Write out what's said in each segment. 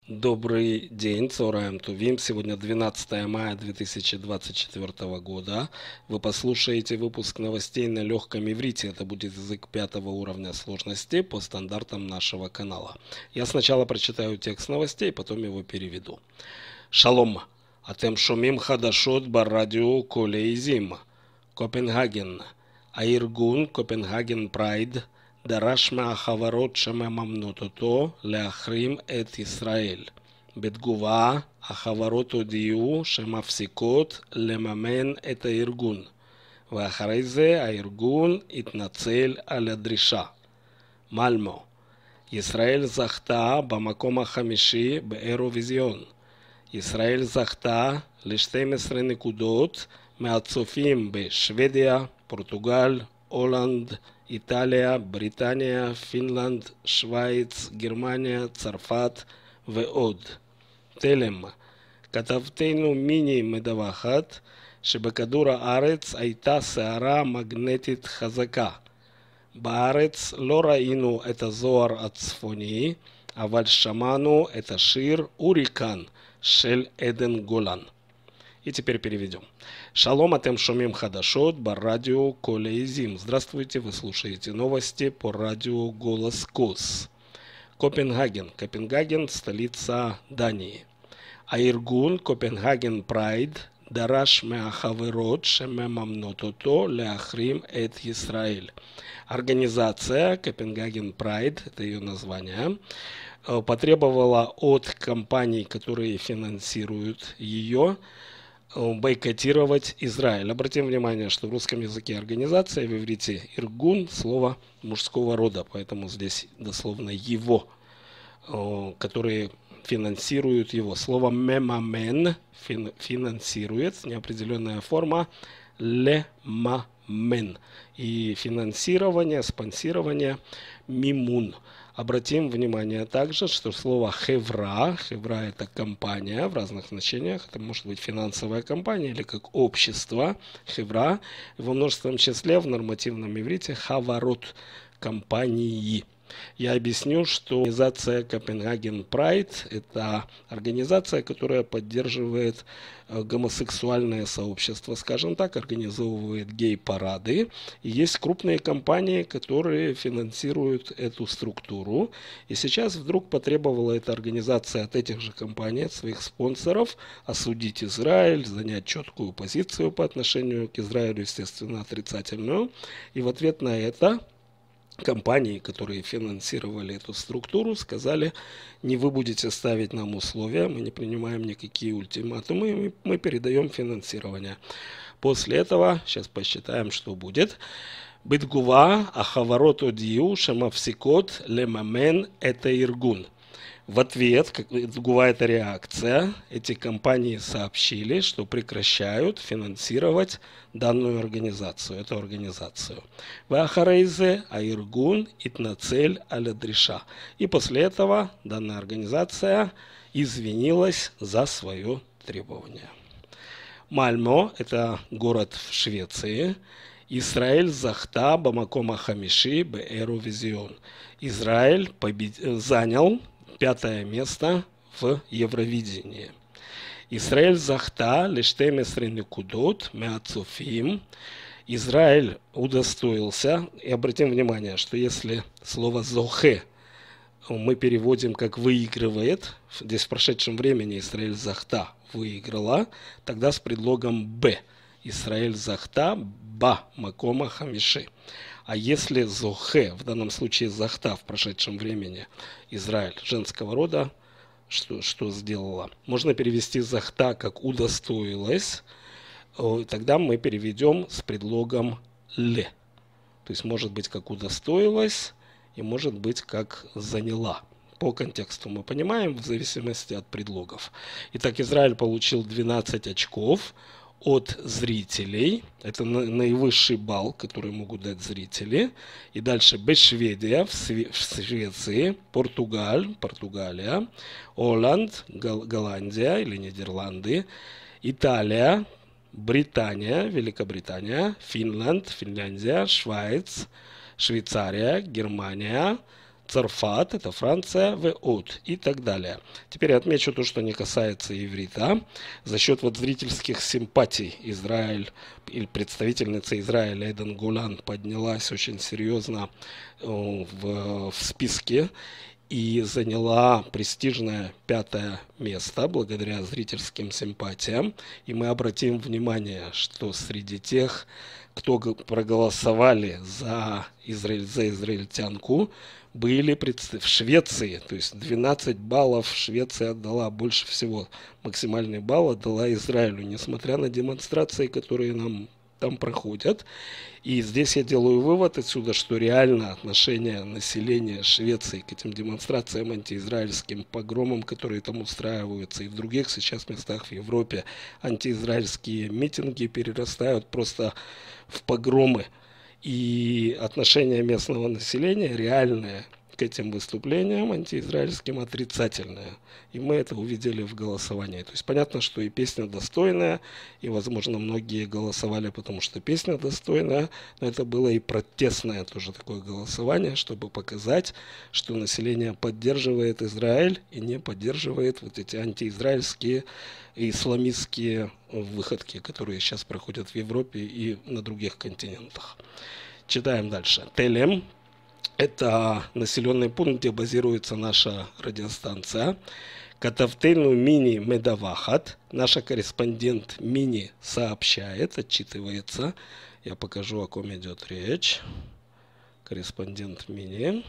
Добрый день, Цораем Тувим. Сегодня 12 мая 2024 года. Вы послушаете выпуск новостей на легком иврите. Это будет язык 5 уровня сложности по стандартам нашего канала. Я сначала прочитаю текст новостей, потом его переведу. Шалом. Атем шомим хадашот баррадио колеизим. Копенгаген. הארגון קופנהגן פרייד דרש מהחברות שמממנות אותו להחרים את ישראל. בתגובה, החברות הודיעו שמפסיקות לממן את הארגון, ואחרי זה הארגון התנצל על הדרישה. מלמו, ישראל זכתה במקום החמישי באירוויזיון. ישראל זכתה ל-12 נקודות מהצופים בשוודיה, פורטוגל, הולנד, איטליה, בריטניה, פינלנד, שווייץ, גרמניה, צרפת ועוד. תלם, כתבתנו מיני מדווחת שבכדור הארץ הייתה סערה מגנטית חזקה. בארץ לא ראינו את הזוהר הצפוני, אבל שמענו את השיר "הוריקן" של עדן גולן. И теперь переведем. Шалом, атем шумим хадашот, бар радио Колеизим. Здравствуйте, вы слушаете новости по радио Голос Кос. Копенгаген. Копенгаген – столица Дании. הארגון קופנהגן פרייד דרש מהחברות שמממנות אותו להחרים את ישראל. Организация Копенгаген Прайд, это ее название, потребовала от компаний, которые финансируют ее, бойкотировать Израиль. Обратим внимание, что в русском языке организация, в иврите иргун, слово мужского рода, поэтому здесь дословно его, которые финансируют его. Слово мемамен финансирует, неопределенная форма лемамен. И финансирование, спонсирование мимун. Обратим внимание также, что слово хевра это компания в разных значениях, это может быть финансовая компания или как общество, хевра, во множественном числе в нормативном иврите хаварот, компании. Я объясню, что организация Копенгаген Прайд – это организация, которая поддерживает гомосексуальное сообщество, скажем так, организовывает гей-парады. И есть крупные компании, которые финансируют эту структуру. И сейчас вдруг потребовала эта организация от этих же компаний, от своих спонсоров, осудить Израиль, занять четкую позицию по отношению к Израилю, естественно, отрицательную. И в ответ на это компании, которые финансировали эту структуру, сказали: не вы будете ставить нам условия, мы не принимаем никакие ультиматумы, мы передаем финансирование. После этого, сейчас посчитаем, что будет. בתגובה, החברות הודיעו שמפסיקות לממן את הארגון. В ответ, Тгува — это реакция, эти компании сообщили, что прекращают финансировать данную организацию, эту организацию. Вахарейзе аиргун итнацель аля-дриша. И после этого данная организация извинилась за свое требование. Мальмо — это город в Швеции. Израиль захта бамакома хамиши бэровизион. Израиль занял 5-е место в Евровидении. Израиль захта лештемесре некудот меацуфим. Израиль удостоился, и обратим внимание, что если слово зохе мы переводим как выигрывает, здесь в прошедшем времени Израиль захта выиграла, тогда с предлогом б. Израиль захта ба макома хамиши. А если зохе, в данном случае захта в прошедшем времени, Израиль женского рода, что сделала? Можно перевести захта как удостоилась, тогда мы переведем с предлогом ле. То есть может быть как удостоилась и может быть как заняла. По контексту мы понимаем, в зависимости от предлогов. Итак, Израиль получил 12 очков от зрителей. Это наивысший балл, который могут дать зрители. И дальше Бешведия в Швеции, Португалия, Холланд, Голландия или Нидерланды, Италия, Британия, Великобритания, Финляндия, Швейц, Швейцария, Германия, Царфат, это Франция, Веот и так далее. Теперь отмечу то, что не касается иврита. За счет вот зрительских симпатий Израиль, или представительница Израиля Эден Гулан поднялась очень серьезно в списке и заняла престижное 5-е место благодаря зрительским симпатиям. И мы обратим внимание, что среди тех, кто проголосовали за израильтянку, были в Швеции, то есть 12 баллов Швеция отдала, больше всего максимальный балл отдала Израилю, несмотря на демонстрации, которые нам там проходят. И здесь я делаю вывод отсюда, что реально отношение населения Швеции к этим демонстрациям, антиизраильским погромам, которые там устраиваются, и в других сейчас местах в Европе антиизраильские митинги перерастают просто в погромы. И отношение местного населения реальное к этим выступлениям антиизраильским отрицательное. И мы это увидели в голосовании. То есть понятно, что и песня достойная, и, возможно, многие голосовали, потому что песня достойная, но это было и протестное тоже такое голосование, чтобы показать, что население поддерживает Израиль и не поддерживает вот эти антиизраильские и исламистские выходки, которые сейчас проходят в Европе и на других континентах. Читаем дальше. Телем. Это населенный пункт, где базируется наша радиостанция. Катавтейну Мини Медавахат. Наша корреспондент Мини сообщает, отчитывается. Я покажу, о ком идет речь. Корреспондент Мини.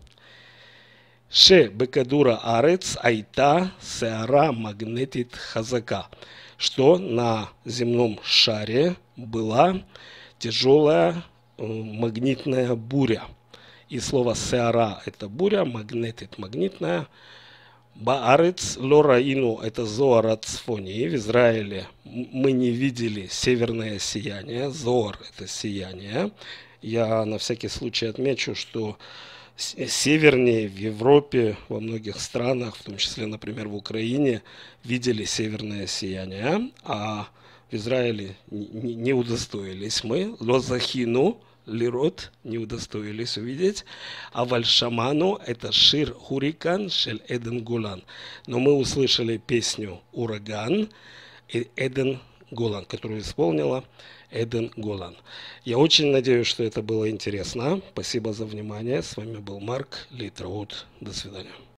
Ше Бекадура Арец Айта Сеара Магнетит Хазака. Что на земном шаре была тяжелая магнитная буря. И слово сеара это буря, магнетит магнитная. Баарец лораину это зоар от Сфонии. В Израиле мы не видели северное сияние. Зоар это сияние. Я на всякий случай отмечу, что севернее в Европе, во многих странах, в том числе, например, в Украине, видели северное сияние, а в Израиле не удостоились мы. Лозахину лирот не удостоились увидеть. А вальшаману это шир хурикан шель Эден Гулан. Но мы услышали песню «Ураган» и Эден Гулан, которую исполнила Эден Гулан. Я очень надеюсь, что это было интересно. Спасибо за внимание. С вами был Марк Литраут. До свидания.